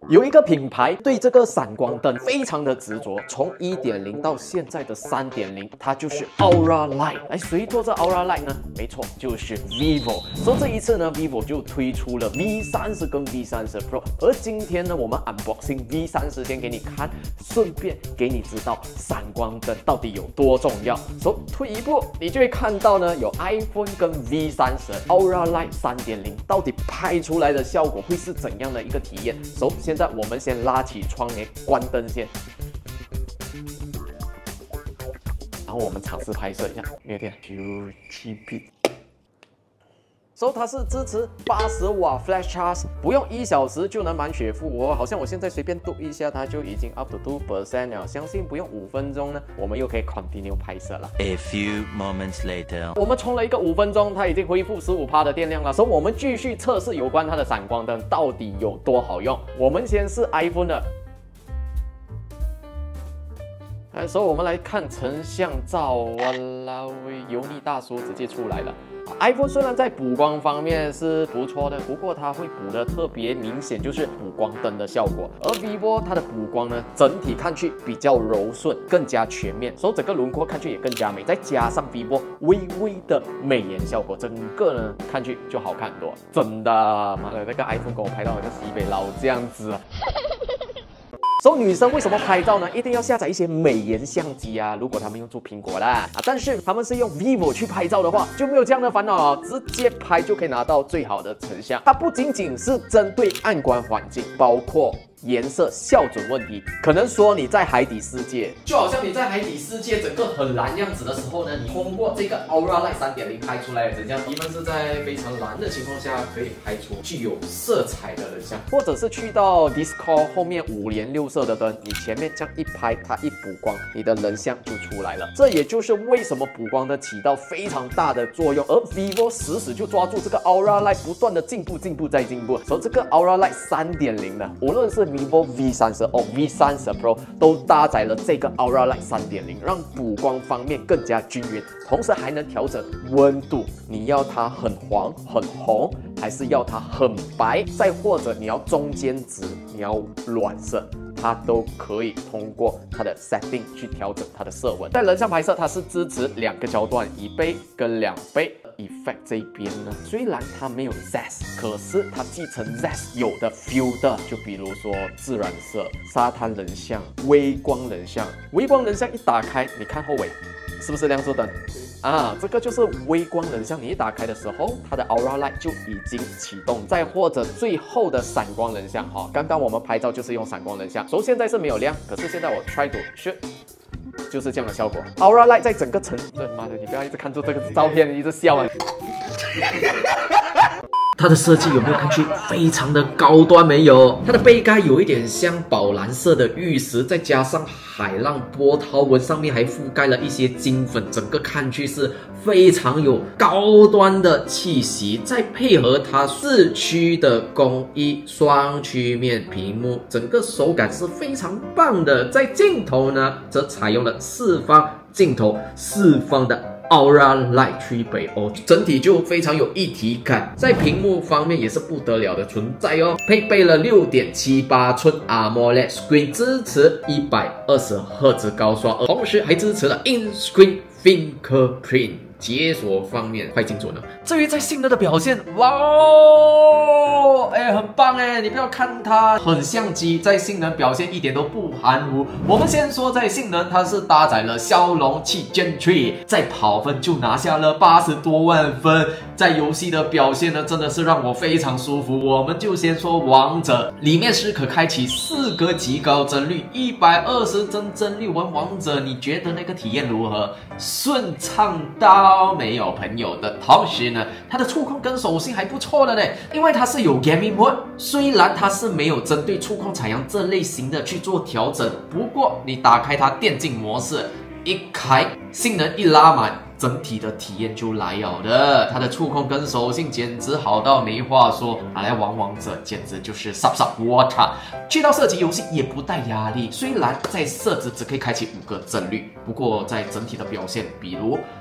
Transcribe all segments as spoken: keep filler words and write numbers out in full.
有一个品牌对这个闪光灯非常的执着，从 一点零 到现在的 三点零， 它就是 Aura Light。哎，谁做这 Aura Light 呢？没错，就是 Vivo。所以这一次呢 ，Vivo 就推出了 V 三十 跟 V 三十 Pro。而今天呢，我们 unboxing V 三十先给你看，顺便给你知道闪光灯到底有多重要。所以退一步，你就会看到呢，有 iPhone 跟 V 三十 Aura Light 三点零， 到底拍出来的效果会是怎样的一个体验？所以现在我们先拉起窗帘，关灯先。然后我们尝试拍摄一下，有点九七 bit。所以它是支持八十瓦 Flash Charge， 不用一小时就能满血复活。好像我现在随便读一下，它就已经 up to two percent 了。相信不用五分钟呢，我们又可以 continue 拍摄了。 A few moments later， 我们充了一个五分钟，它已经恢复 百分之十五 的电量了。所以我们继续测试有关它的闪光灯到底有多好用。我们先是 iPhone 的。所以我们来看成像照，哇啦喂，油腻大叔直接出来了。iPhone 虽然在补光方面是不错的，不过它会补的特别明显，就是补光灯的效果。而 Vivo 它的补光呢，整体看去比较柔顺，更加全面，所以整个轮廓看去也更加美。再加上 Vivo 微微的美颜效果，整个呢看去就好看很多。真的，妈的，那个 iPhone 给我拍到好像西北佬这样子啊！所以女生为什么拍照呢？一定要下载一些美颜相机啊！如果他们用出苹果啦啊，但是他们是用 Vivo 去拍照的话，就没有这样的烦恼哦，直接拍就可以拿到最好的成像。它不仅仅是针对暗光环境，包括颜色校准问题，可能说你在海底世界，就好像你在海底世界整个很蓝样子的时候呢，你通过这个 Aura Light 三点零 拍出来的人像，你们是在非常蓝的情况下可以拍出具有色彩的人像，或者是去到 Discord 后面五颜六色的灯，你前面这样一拍，它一补光，你的人像就出来了。这也就是为什么补光灯起到非常大的作用，而 Vivo 死死就抓住这个 Aura Light， 不断的进步、进步再进步。所以这个 Aura Light 三点零 呢，无论是 Vivo V 三十 或 V 三十 Pro 都搭载了这个 Aura Light 三点零， 让补光方面更加均匀，同时还能调整温度。你要它很黄、很红，还是要它很白？再或者你要中间值，你要暖色，它都可以通过它的 setting 去调整它的色温。在人像拍摄，它是支持两个焦段，一倍跟两倍。Effect 这一边呢，虽然它没有 Zest， 可是它继承 Zest 有的 filter， 就比如说自然色、沙滩人像、微光人像。微光人像一打开，你看后尾是不是亮色灯？啊，这个就是微光人像，你一打开的时候，它的 Aura Light 就已经启动。再或者最后的闪光人像，哈、哦，刚刚我们拍照就是用闪光人像，所以现在是没有亮，可是现在我 try to shoot。就是这样的效果。Aura Light 在整个层，妈的，你不要一直看住这个照片，一直笑啊！它的设计有没有看去非常的高端？没有，它的杯盖有一点像宝蓝色的玉石，再加上海浪波涛纹，上面还覆盖了一些金粉，整个看去是非常有高端的气息。再配合它四区的工艺双曲面屏幕，整个手感是非常棒的。在镜头呢，则采用了四方镜头，四方的Aura Light 三百哦，整体就非常有一体感。在屏幕方面也是不得了的存在哦，配备了 六点七八寸 AMOLED Screen， 支持一百二十赫兹高刷，同时还支持了 In-Screen Fingerprint。解锁方面快精准了。至于在性能的表现，哇哦，哎，很棒哎！你不要看它很相机，在性能表现一点都不含糊。我们先说在性能，它是搭载了骁龙七 Gen 三，在跑分就拿下了八十多万分。在游戏的表现呢，真的是让我非常舒服。我们就先说王者，里面是可开启四个极高帧率，一百二十帧帧率玩王者，你觉得那个体验如何？顺畅到没有朋友的同时呢，它的触控跟手性还不错的呢，因为它是有 Gaming Mode， 虽然它是没有针对触控采样这类型的去做调整，不过你打开它电竞模式，一开性能一拉满，整体的体验就来了的。它的触控跟手性简直好到没话说，拿来玩王者简直就是 sub sub water。去到射击游戏也不带压力，虽然在设置只可以开启五个帧率，不过在整体的表现，比如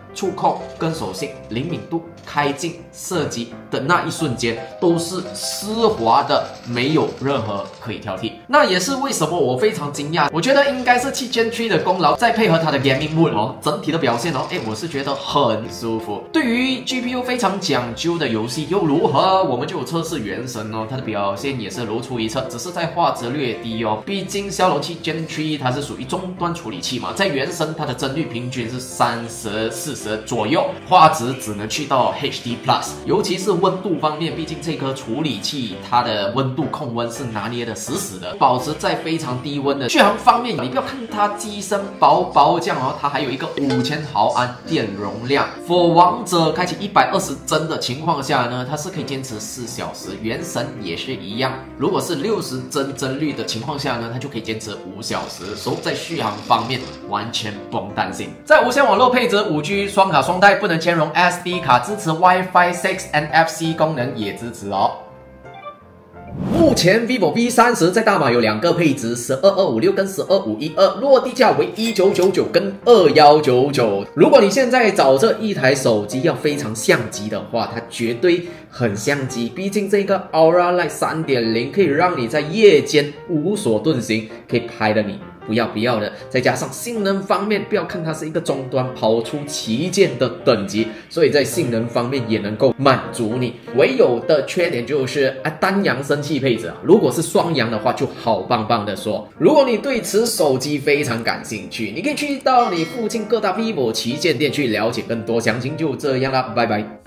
触控跟手性、灵敏度、开镜、射击的那一瞬间都是丝滑的，没有任何可以挑剔。那也是为什么我非常惊讶，我觉得应该是七 Gen 三的功劳，再配合它的 Gaming Mode 哦，整体的表现哦，哎，我是觉得很舒服。对于 G P U 非常讲究的游戏又如何？我们就有测试原神哦，它的表现也是如出一辙，只是在画质略低哦。毕竟骁龙七 Gen 三它是属于终端处理器嘛，在原神它的帧率平均是三十、四十左右，画质只能去到 H D Plus， 尤其是温度方面，毕竟这颗处理器它的温度控温是拿捏的死死的，保持在非常低温的。续航方面，你不要看它机身薄薄这样哦，它还有一个五千毫安电容量。For 王者开启一百二十帧的情况下呢，它是可以坚持四小时，原神也是一样。如果是六十帧帧率的情况下呢，它就可以坚持五小时，所以在续航方面完全不用担心。在无线网络配置 五 G 双卡双待，不能兼容 S D 卡，支持 Wi-Fi 六 N F C 功能也支持哦。目前 vivo V 三十 在大马有两个配置， 一二二五六跟一二五一二，落地价为一九九九跟二一九九。如果你现在找这一台手机要非常相机的话，它绝对很相机，毕竟这个 Aura Light 三点零 可以让你在夜间无所遁形，可以拍的你不要不要的，再加上性能方面，不要看它是一个终端跑出旗舰的等级，所以在性能方面也能够满足你。唯有的缺点就是啊，单扬声器配置啊，如果是双扬的话就好棒棒的说。如果你对此手机非常感兴趣，你可以去到你附近各大 vivo 旗舰店去了解更多详情。就这样啦，拜拜。